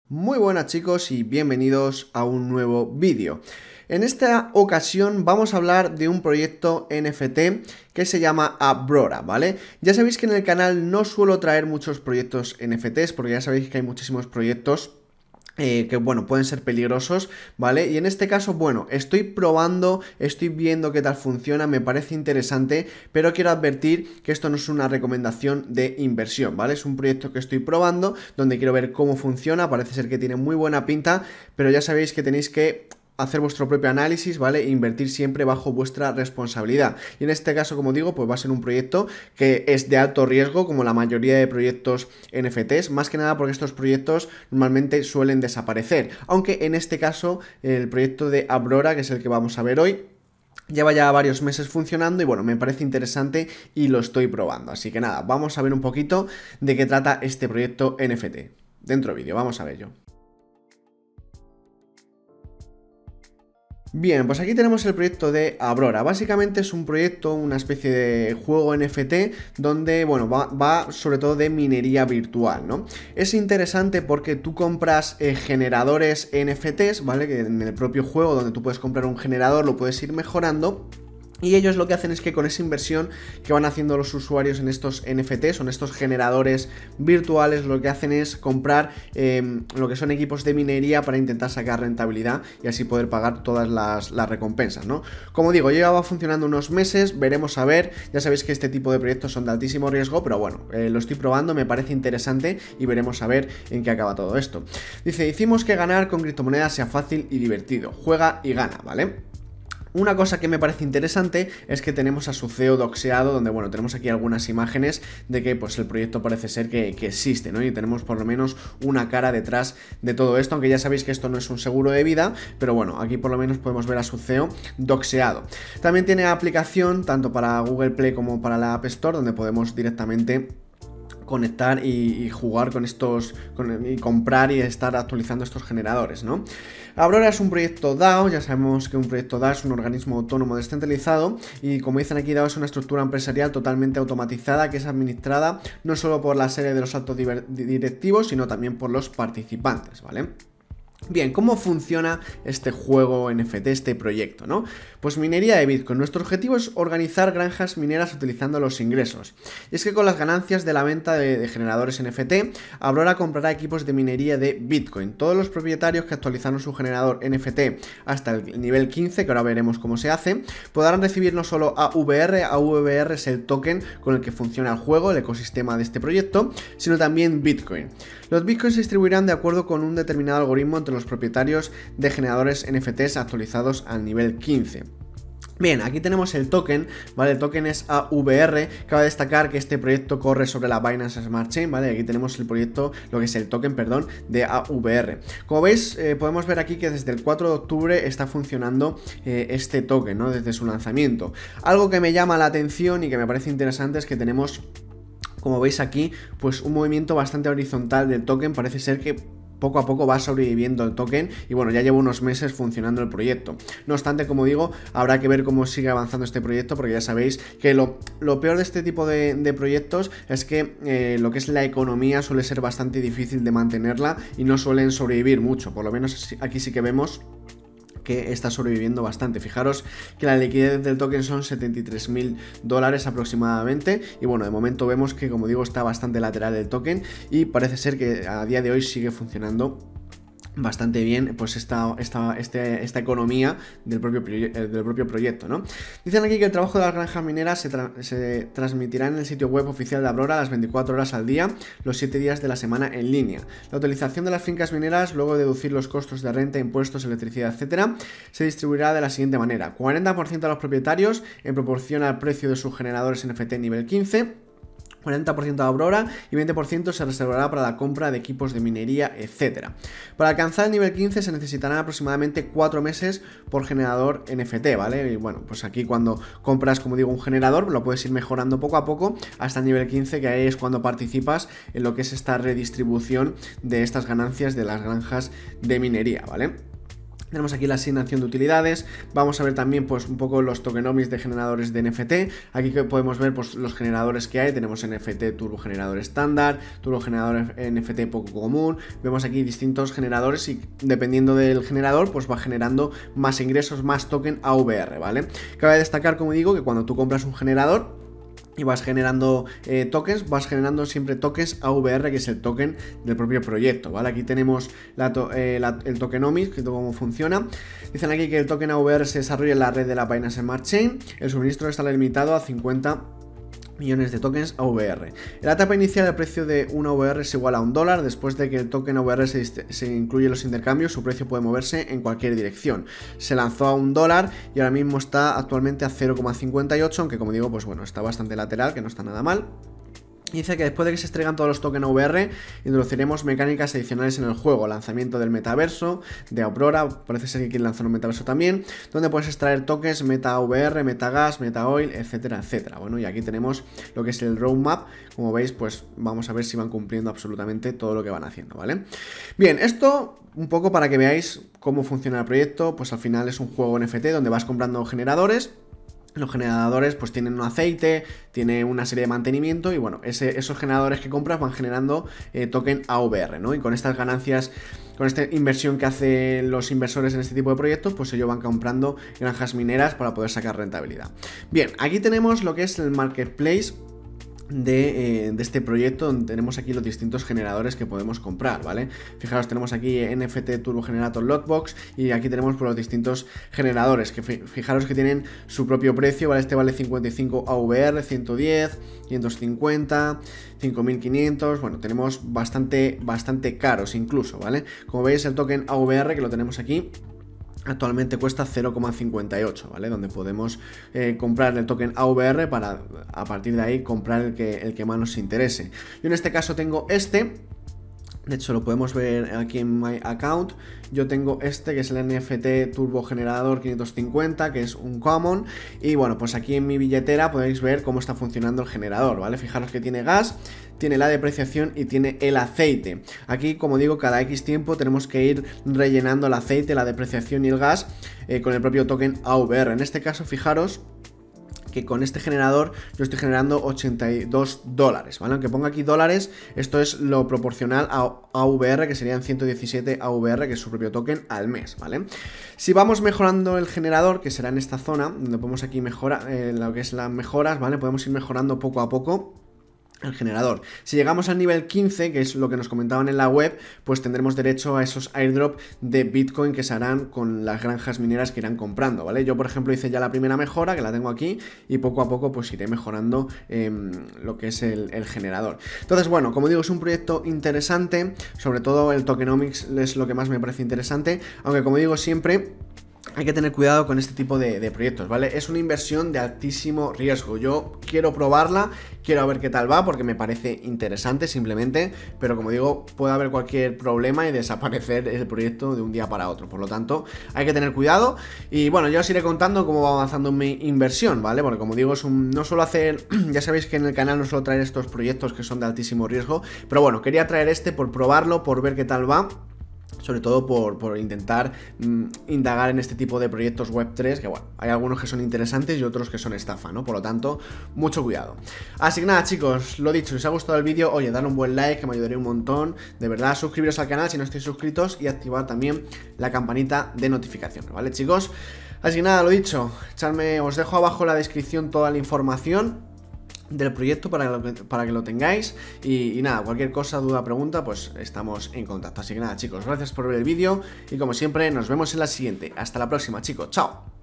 Muy buenas chicos y bienvenidos a un nuevo vídeo. En esta ocasión vamos a hablar de un proyecto NFT que se llama Abrora, ¿vale? Ya sabéis que en el canal no suelo traer muchos proyectos NFTs porque ya sabéis que hay muchísimos proyectos que bueno, pueden ser peligrosos, ¿vale? Y en este caso, bueno, estoy probando, estoy viendo qué tal funciona, me parece interesante, pero quiero advertir que esto no es una recomendación de inversión, ¿vale? Es un proyecto que estoy probando, donde quiero ver cómo funciona, parece ser que tiene muy buena pinta, pero ya sabéis que tenéis que hacer vuestro propio análisis, ¿vale? E invertir siempre bajo vuestra responsabilidad. Y en este caso, como digo, pues va a ser un proyecto que es de alto riesgo, como la mayoría de proyectos NFTs, más que nada porque estos proyectos normalmente suelen desaparecer. Aunque en este caso, el proyecto de Abrora, que es el que vamos a ver hoy, lleva ya varios meses funcionando y bueno, me parece interesante y lo estoy probando. Así que nada, vamos a ver un poquito de qué trata este proyecto NFT. Dentro vídeo, vamos a ver yo. Bien, pues aquí tenemos el proyecto de Abrora. Básicamente es un proyecto, una especie de juego NFT donde, bueno, va sobre todo de minería virtual, ¿no? Es interesante porque tú compras generadores NFTs, ¿vale? Que en el propio juego donde tú puedes comprar un generador lo puedes ir mejorando. Y ellos lo que hacen es que con esa inversión que van haciendo los usuarios en estos NFTs o en estos generadores virtuales, lo que hacen es comprar lo que son equipos de minería para intentar sacar rentabilidad y así poder pagar todas las recompensas, ¿no? Como digo, lleva funcionando unos meses, veremos a ver, ya sabéis que este tipo de proyectos son de altísimo riesgo, pero bueno, lo estoy probando, me parece interesante y veremos a ver en qué acaba todo esto. Dice, hicimos que ganar con criptomonedas sea fácil y divertido, juega y gana, ¿vale? Una cosa que me parece interesante es que tenemos a su CEO doxeado, donde bueno, tenemos aquí algunas imágenes de que pues el proyecto parece ser que existe, ¿no? Y tenemos por lo menos una cara detrás de todo esto, aunque ya sabéis que esto no es un seguro de vida, pero bueno, aquí por lo menos podemos ver a su CEO doxeado. También tiene aplicación tanto para Google Play como para la App Store, donde podemos directamente conectar y jugar con estos y comprar y estar actualizando estos generadores, ¿no? Abrora es un proyecto DAO, ya sabemos que un proyecto DAO es un organismo autónomo descentralizado y como dicen aquí, DAO es una estructura empresarial totalmente automatizada que es administrada no solo por la serie de los altos directivos, sino también por los participantes, ¿vale? Bien, ¿cómo funciona este juego NFT, este proyecto, no? Pues minería de Bitcoin. Nuestro objetivo es organizar granjas mineras utilizando los ingresos. Y es que con las ganancias de la venta de generadores NFT, Abrora comprará equipos de minería de Bitcoin. Todos los propietarios que actualizaron su generador NFT hasta el nivel 15, que ahora veremos cómo se hace, podrán recibir no solo AVR, AVR es el token con el que funciona el juego, el ecosistema de este proyecto, sino también Bitcoin. Los Bitcoins se distribuirán de acuerdo con un determinado algoritmo entre los propietarios de generadores NFTs actualizados al nivel 15. Bien, aquí tenemos el token, ¿vale? El token es AVR. Cabe destacar que este proyecto corre sobre la Binance Smart Chain, ¿vale? Aquí tenemos el proyecto, lo que es el token, perdón, de AVR. Como veis, podemos ver aquí que desde el 4 de octubre está funcionando este token, ¿no? Desde su lanzamiento. Algo que me llama la atención y que me parece interesante es que tenemos, como veis aquí, pues un movimiento bastante horizontal del token. Parece ser que poco a poco va sobreviviendo el token y bueno, ya lleva unos meses funcionando el proyecto. No obstante, como digo, habrá que ver cómo sigue avanzando este proyecto porque ya sabéis que lo peor de este tipo de proyectos es que lo que es la economía suele ser bastante difícil de mantenerla y no suelen sobrevivir mucho. Por lo menos aquí sí que vemos que está sobreviviendo bastante. Fijaros que la liquidez del token son $73.000 aproximadamente y bueno, de momento vemos que, como digo, está bastante lateral el token y parece ser que a día de hoy sigue funcionando bastante bien pues esta economía del propio proyecto, ¿no? Dicen aquí que el trabajo de las granjas mineras se transmitirá en el sitio web oficial de Abrora las 24 horas al día, los 7 días de la semana en línea. La utilización de las fincas mineras, luego de deducir los costos de renta, impuestos, electricidad, etcétera, se distribuirá de la siguiente manera: 40% a los propietarios en proporción al precio de sus generadores NFT nivel 15, 40% a Abrora y 20% se reservará para la compra de equipos de minería, etc. Para alcanzar el nivel 15 se necesitarán aproximadamente 4 meses por generador NFT, ¿vale? Y bueno, pues aquí cuando compras, como digo, un generador, lo puedes ir mejorando poco a poco hasta el nivel 15, que ahí es cuando participas en lo que es esta redistribución de estas ganancias de las granjas de minería, ¿vale? Tenemos aquí la asignación de utilidades, vamos a ver también pues un poco los tokenomics de generadores de NFT. Aquí que podemos ver pues los generadores que hay, tenemos NFT turbo generador estándar, turbo generador NFT poco común, vemos aquí distintos generadores y dependiendo del generador pues va generando más ingresos, más token AVR, ¿vale? Cabe destacar, como digo, que cuando tú compras un generador y vas generando tokens, vas generando siempre tokens AVR, que es el token del propio proyecto, ¿vale? Aquí tenemos el tokenomics, que cómo funciona. Dicen aquí que el token AVR se desarrolla en la red de la Binance Smart Chain. El suministro está limitado a 50 millones de tokens AVR. En la etapa inicial el precio de un AVR es igual a $1. Después de que el token AVR se incluye en los intercambios, su precio puede moverse en cualquier dirección. Se lanzó a $1 y ahora mismo está actualmente a 0,58, aunque como digo, pues bueno, está bastante lateral, que no está nada mal. Dice que después de que se extraigan todos los tokens VR, introduciremos mecánicas adicionales en el juego, lanzamiento del metaverso, de Aurora, parece ser que quieren lanzar un metaverso también, donde puedes extraer tokens Meta VR, Meta Gas, Meta Oil, etcétera, etcétera. Bueno, y aquí tenemos lo que es el roadmap, como veis, pues vamos a ver si van cumpliendo absolutamente todo lo que van haciendo, ¿vale? Bien, esto un poco para que veáis cómo funciona el proyecto. Pues al final es un juego NFT donde vas comprando generadores. Los generadores pues tienen un aceite, tiene una serie de mantenimiento y bueno, esos generadores que compras van generando token AVR, ¿no? Y con estas ganancias, con esta inversión que hacen los inversores en este tipo de proyectos, pues ellos van comprando granjas mineras para poder sacar rentabilidad. Bien, aquí tenemos lo que es el marketplace de este proyecto, donde tenemos aquí los distintos generadores que podemos comprar, ¿vale? Fijaros, tenemos aquí NFT Turbo Generator Lotbox y aquí tenemos por los distintos generadores, que fijaros que tienen su propio precio, ¿vale? Este vale 55 AVR, 110, 550, 5500, bueno, tenemos bastante caros incluso, ¿vale? Como veis, el token AVR, que lo tenemos aquí, actualmente cuesta 0,58, ¿vale? Donde podemos comprar el token AVR para a partir de ahí comprar el que más nos interese. Yo en este caso tengo este. De hecho lo podemos ver aquí en My Account. Yo tengo este que es el NFT Turbo Generador 550, que es un common. Y bueno, pues aquí en mi billetera podéis ver cómo está funcionando el generador, ¿vale? Fijaros que tiene gas, tiene la depreciación y tiene el aceite. Aquí, como digo, cada X tiempo tenemos que ir rellenando el aceite, la depreciación y el gas con el propio token AVR. En este caso, fijaros que con este generador yo estoy generando $82, ¿vale? Aunque ponga aquí dólares, esto es lo proporcional a AVR, que serían 117 AVR, que es su propio token al mes, ¿vale? Si vamos mejorando el generador, que será en esta zona, donde podemos aquí mejorar lo que es las mejoras, ¿vale? Podemos ir mejorando poco a poco el generador. Si llegamos al nivel 15, que es lo que nos comentaban en la web, pues tendremos derecho a esos airdrop de Bitcoin que se harán con las granjas mineras que irán comprando, ¿vale? Yo, por ejemplo, hice ya la primera mejora, que la tengo aquí, y poco a poco pues iré mejorando lo que es el generador. Entonces, bueno, como digo, es un proyecto interesante, sobre todo el tokenomics es lo que más me parece interesante, aunque como digo siempre, hay que tener cuidado con este tipo de proyectos, ¿vale? Es una inversión de altísimo riesgo. Yo quiero probarla, quiero ver qué tal va, porque me parece interesante simplemente, pero como digo, puede haber cualquier problema y desaparecer el proyecto de un día para otro. Por lo tanto, hay que tener cuidado. Y bueno, yo os iré contando cómo va avanzando mi inversión, ¿vale? Porque como digo, no suelo hacer, ya sabéis que en el canal no suelo traer estos proyectos que son de altísimo riesgo, pero bueno, quería traer este por probarlo, por ver qué tal va. Sobre todo por intentar indagar en este tipo de proyectos Web3, que bueno, hay algunos que son interesantes y otros que son estafa, ¿no? Por lo tanto, mucho cuidado. Así que nada, chicos, lo dicho, si os ha gustado el vídeo, oye, dale un buen like, que me ayudaría un montón. De verdad, suscribiros al canal si no estáis suscritos y activar también la campanita de notificaciones, ¿vale, chicos? Así que nada, lo dicho, os dejo abajo en la descripción toda la información del proyecto para que lo tengáis y nada, cualquier cosa, duda, pregunta, pues estamos en contacto. Así que nada, chicos, gracias por ver el vídeo y como siempre nos vemos en la siguiente. Hasta la próxima, chicos, chao.